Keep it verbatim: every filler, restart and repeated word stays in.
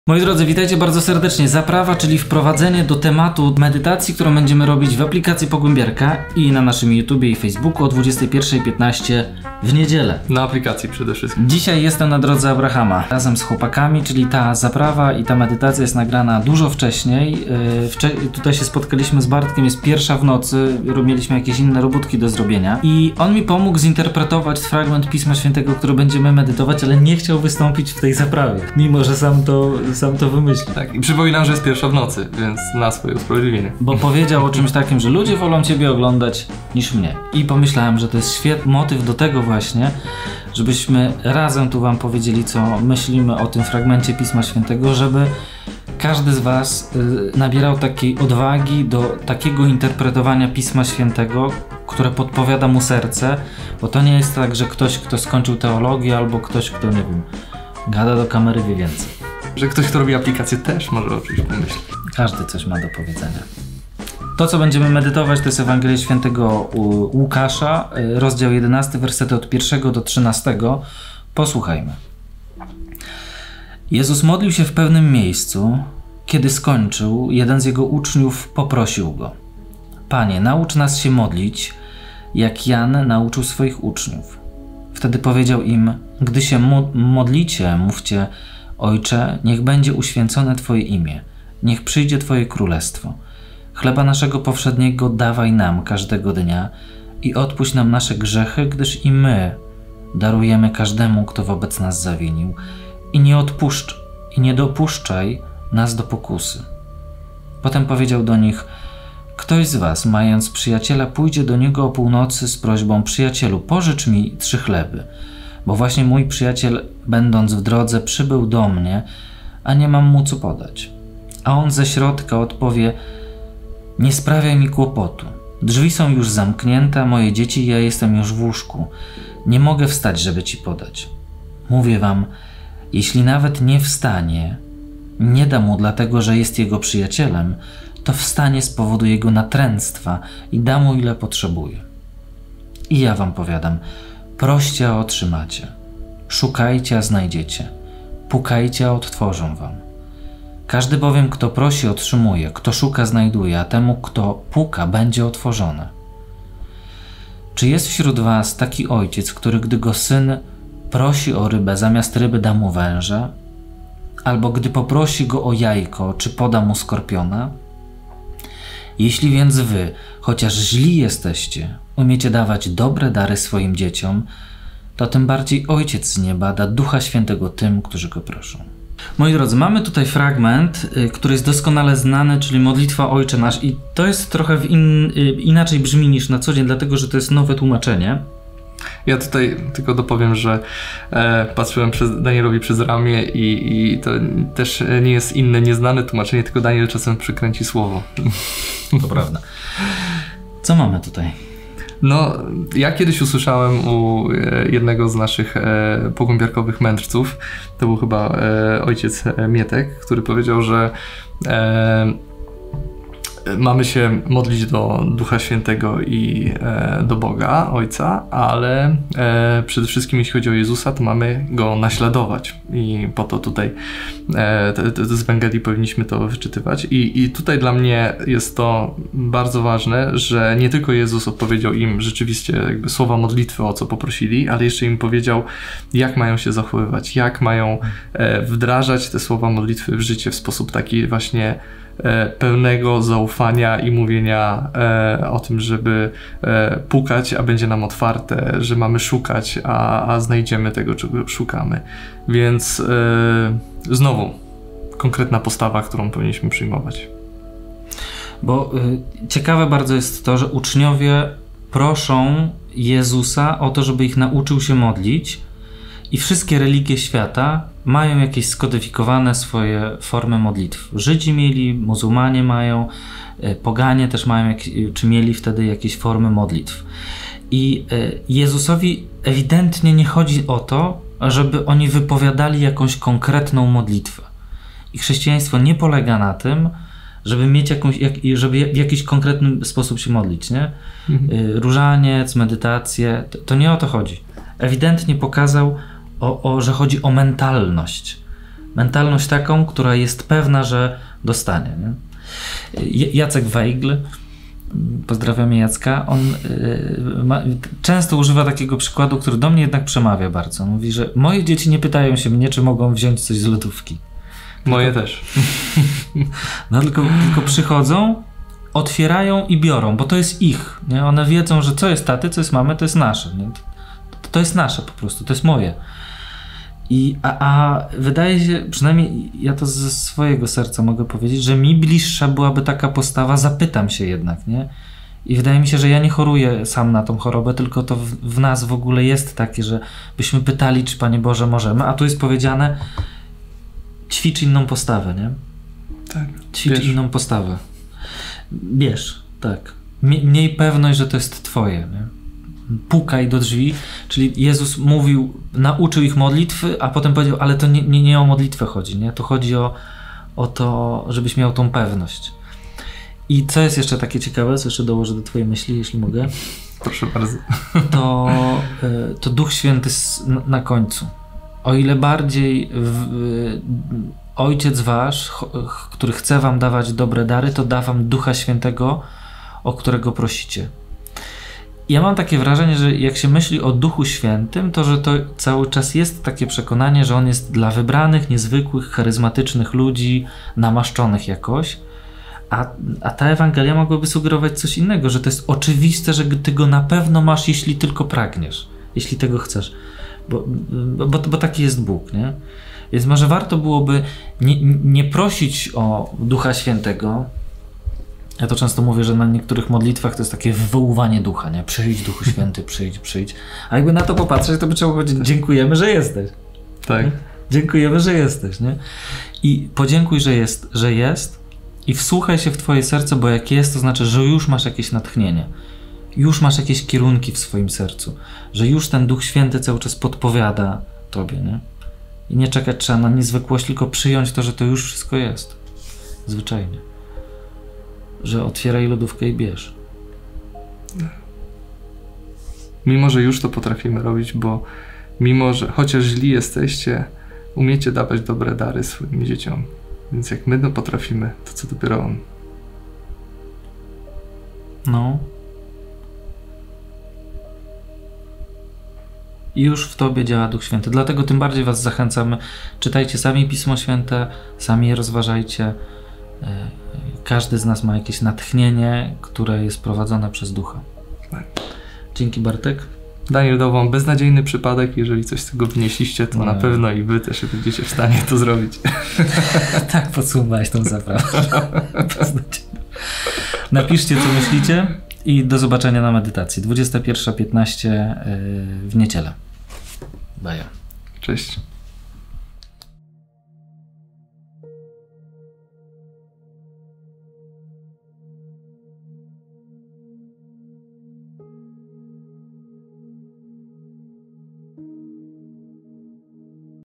Moi drodzy, witajcie bardzo serdecznie. Zaprawa, czyli wprowadzenie do tematu medytacji, którą będziemy robić w aplikacji Pogłębiarka i na naszym YouTubie i Facebooku o dwudziestej pierwszej piętnaście w niedzielę. Na aplikacji przede wszystkim. Dzisiaj jestem na drodze Abrahama razem z chłopakami, czyli ta zaprawa i ta medytacja jest nagrana dużo wcześniej. Yy, wcze tutaj się spotkaliśmy z Bartkiem, jest pierwsza w nocy, mieliśmy jakieś inne robótki do zrobienia i on mi pomógł zinterpretować fragment Pisma Świętego, który będziemy medytować, ale nie chciał wystąpić w tej zaprawie, mimo że sam to, sam to wymyślił. Tak, i przypominam, że jest pierwsza w nocy, więc na swoje usprawiedliwienie. Bo powiedział o czymś takim, że ludzie wolą ciebie oglądać niż mnie. I pomyślałem, że to jest świetny motyw do tego właśnie, żebyśmy razem tu wam powiedzieli, co myślimy o tym fragmencie Pisma Świętego, żeby każdy z was y, nabierał takiej odwagi do takiego interpretowania Pisma Świętego, które podpowiada mu serce, bo to nie jest tak, że ktoś, kto skończył teologię, albo ktoś, kto, nie wiem, gada do kamery, wie więcej. Że ktoś, kto robi aplikację, też może o czymś pomyśleć. Każdy coś ma do powiedzenia. To, co będziemy medytować, to jest Ewangelia Świętego Łukasza, rozdział jedenasty, wersety od pierwszego do trzynastego. Posłuchajmy. Jezus modlił się w pewnym miejscu. Kiedy skończył, jeden z jego uczniów poprosił go: Panie, naucz nas się modlić, jak Jan nauczył swoich uczniów. Wtedy powiedział im: Gdy się modlicie, mówcie: Ojcze, niech będzie uświęcone Twoje imię, niech przyjdzie Twoje królestwo. Chleba naszego powszedniego dawaj nam każdego dnia i odpuść nam nasze grzechy, gdyż i my darujemy każdemu, kto wobec nas zawinił. I nie odpuszcz, i nie dopuszczaj nas do pokusy. Potem powiedział do nich: Ktoś z was, mając przyjaciela, pójdzie do niego o północy z prośbą: Przyjacielu, pożycz mi trzy chleby, bo właśnie mój przyjaciel, będąc w drodze, przybył do mnie, a nie mam mu co podać. A on ze środka odpowie: Nie sprawiaj mi kłopotu. Drzwi są już zamknięte, moje dzieci, ja jestem już w łóżku. Nie mogę wstać, żeby ci podać. Mówię wam, jeśli nawet nie wstanie, nie da mu dlatego, że jest jego przyjacielem, to wstanie z powodu jego natręctwa i da mu, ile potrzebuje. I ja wam powiadam, proście, a otrzymacie. Szukajcie, a znajdziecie. Pukajcie, a otworzą wam. Każdy bowiem, kto prosi, otrzymuje, kto szuka, znajduje, a temu, kto puka, będzie otworzone. Czy jest wśród was taki ojciec, który, gdy go syn prosi o rybę, zamiast ryby da mu węża? Albo gdy poprosi go o jajko, czy poda mu skorpiona? Jeśli więc wy, chociaż źli jesteście, umiecie dawać dobre dary swoim dzieciom, to tym bardziej Ojciec z nieba da Ducha Świętego tym, którzy go proszą. Moi drodzy, mamy tutaj fragment, y, który jest doskonale znany, czyli modlitwa Ojcze Nasz, i to jest trochę w in, y, inaczej brzmi niż na co dzień, dlatego że to jest nowe tłumaczenie. Ja tutaj tylko dopowiem, że e, patrzyłem przez Danielowi przez ramię i, i to też nie jest inne, nieznane tłumaczenie, tylko Daniel czasem przykręci słowo. To prawda. Co mamy tutaj? No, ja kiedyś usłyszałem u jednego z naszych e, pogłębiarkowych mędrców, to był chyba e, ojciec Mietek, który powiedział, że e, mamy się modlić do Ducha Świętego i e, do Boga, Ojca, ale e, przede wszystkim jeśli chodzi o Jezusa, to mamy Go naśladować i po to tutaj e, te, te, z Ewangelii powinniśmy to wyczytywać. I, I tutaj dla mnie jest to bardzo ważne, że nie tylko Jezus odpowiedział im rzeczywiście jakby słowa modlitwy, o co poprosili, ale jeszcze im powiedział, jak mają się zachowywać, jak mają e, wdrażać te słowa modlitwy w życie w sposób taki właśnie pełnego zaufania i mówienia e, o tym, żeby e, pukać, a będzie nam otwarte, że mamy szukać, a, a znajdziemy tego, czego szukamy. Więc e, znowu konkretna postawa, którą powinniśmy przyjmować. Bo y, ciekawe bardzo jest to, że uczniowie proszą Jezusa o to, żeby ich nauczył się modlić, i wszystkie religie świata mają jakieś skodyfikowane swoje formy modlitw. Żydzi mieli, muzułmanie mają, poganie też mają, czy mieli wtedy jakieś formy modlitw. I Jezusowi ewidentnie nie chodzi o to, żeby oni wypowiadali jakąś konkretną modlitwę. I chrześcijaństwo nie polega na tym, żeby mieć jakąś, jak, żeby w jakiś konkretny sposób się modlić, nie? Mhm. Różaniec, medytacje, to, to nie o to chodzi. Ewidentnie pokazał, O, o, że chodzi o mentalność, Mentalność taką, która jest pewna, że dostanie. Nie? Jacek Wejgl, pozdrawiamy Jacka, on y, ma, często używa takiego przykładu, który do mnie jednak przemawia bardzo. Mówi, że moje dzieci nie pytają się mnie, czy mogą wziąć coś z lodówki. Moje tylko, też. No tylko, tylko przychodzą, otwierają i biorą, bo to jest ich. Nie? One wiedzą, że co jest taty, co jest mamy, to jest nasze. Nie? To, to jest nasze po prostu, to jest moje. I, a, a wydaje się, przynajmniej ja to ze swojego serca mogę powiedzieć, że mi bliższa byłaby taka postawa, zapytam się jednak, nie? I wydaje mi się, że ja nie choruję sam na tą chorobę, tylko to w, w nas w ogóle jest takie, że byśmy pytali, czy Panie Boże możemy, a tu jest powiedziane, ćwicz inną postawę, nie? Tak. Ćwicz Bierz. inną postawę. Bierz, tak. Miej pewność, że to jest Twoje, nie? Pukaj do drzwi, czyli Jezus mówił, nauczył ich modlitwy, a potem powiedział, ale to nie, nie, nie o modlitwę chodzi, nie? To chodzi o, o to, żebyś miał tą pewność. I co jest jeszcze takie ciekawe, co jeszcze dołożę do twojej myśli, jeśli mogę? Proszę bardzo. To, to Duch Święty na końcu. O ile bardziej w, Ojciec wasz, który chce wam dawać dobre dary, to da wam Ducha Świętego, o którego prosicie. Ja mam takie wrażenie, że jak się myśli o Duchu Świętym, to że to cały czas jest takie przekonanie, że on jest dla wybranych, niezwykłych, charyzmatycznych ludzi, namaszczonych jakoś, a, a ta Ewangelia mogłaby sugerować coś innego, że to jest oczywiste, że ty go na pewno masz, jeśli tylko pragniesz, jeśli tego chcesz, bo, bo, bo taki jest Bóg, nie? Więc może warto byłoby nie, nie prosić o Ducha Świętego. Ja to często mówię, że na niektórych modlitwach to jest takie wywoływanie ducha, nie? Przyjdź Duchu Święty, przyjdź, przyjdź. A jakby na to popatrzeć, to by trzeba powiedzieć, dziękujemy, że jesteś. Tak. Nie? Dziękujemy, że jesteś, nie? I podziękuj, że jest, że jest i wsłuchaj się w twoje serce, bo jak jest, to znaczy, że już masz jakieś natchnienie. Już masz jakieś kierunki w swoim sercu. Że już ten Duch Święty cały czas podpowiada tobie, nie? I nie czekać trzeba na niezwykłość, tylko przyjąć to, że to już wszystko jest. Zwyczajnie. Że otwieraj lodówkę i bierz. Mimo, że już to potrafimy robić, bo mimo, że chociaż źli jesteście, umiecie dawać dobre dary swoim dzieciom. Więc jak my to potrafimy, to co dopiero on. No. I już w tobie działa Duch Święty. Dlatego tym bardziej was zachęcamy. Czytajcie sami Pismo Święte, sami je rozważajcie. Każdy z nas ma jakieś natchnienie, które jest prowadzone przez Ducha. Tak. Dzięki, Bartek. Daniel dał wam beznadziejny przypadek. Jeżeli coś z tego wynieśliście, to No. na pewno i wy też będziecie w stanie to zrobić. Tak podsumowałeś tą zaprawę. Napiszcie, co myślicie i do zobaczenia na medytacji. dwudziesta pierwsza piętnaście w niedzielę. Baja. Cześć.